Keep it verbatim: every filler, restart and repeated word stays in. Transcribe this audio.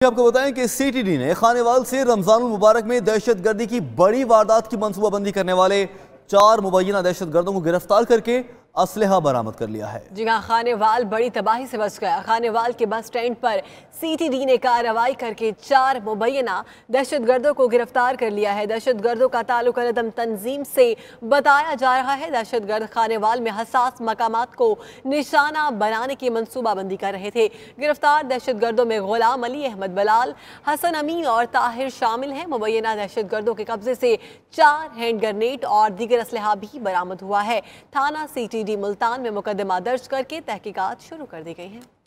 आपको बताएं कि सीटीडी ने खानेवाल से रमजानुल मुबारक में दहशतगर्दी की बड़ी वारदात की मंसूबाबंदी करने वाले चार मुबैना दहशतगर्दों को गिरफ्तार करके असलहा बरामद कर लिया है। जी हाँ, खानेवाल बड़ी तबाही से बच गया। खानेवाल के बस स्टैंड पर सीटीडी ने कार्रवाई करके चार मुबैना दहशतगर्दों को गिरफ्तार कर लिया है। दहशतगर्दों का ताल्लुक अलदम तंजीम से बताया जा रहा है। दहशतगर्द खानेवाल में हसास मकामात को निशाना बनाने की मनसूबाबंदी कर रहे थे। गिरफ्तार दहशतगर्दों में गुलाम अली, अहमद बलाल, हसन अमीन और ताहिर शामिल हैं। मुबैना दहशतगर्दों के कब्जे से चार हैंड ग्रेनेड और दीगर असलहा भी बरामद हुआ है। थाना सीटीडी मुल्तान में मुकदमा दर्ज करके तहकीकात शुरू कर दी गई है।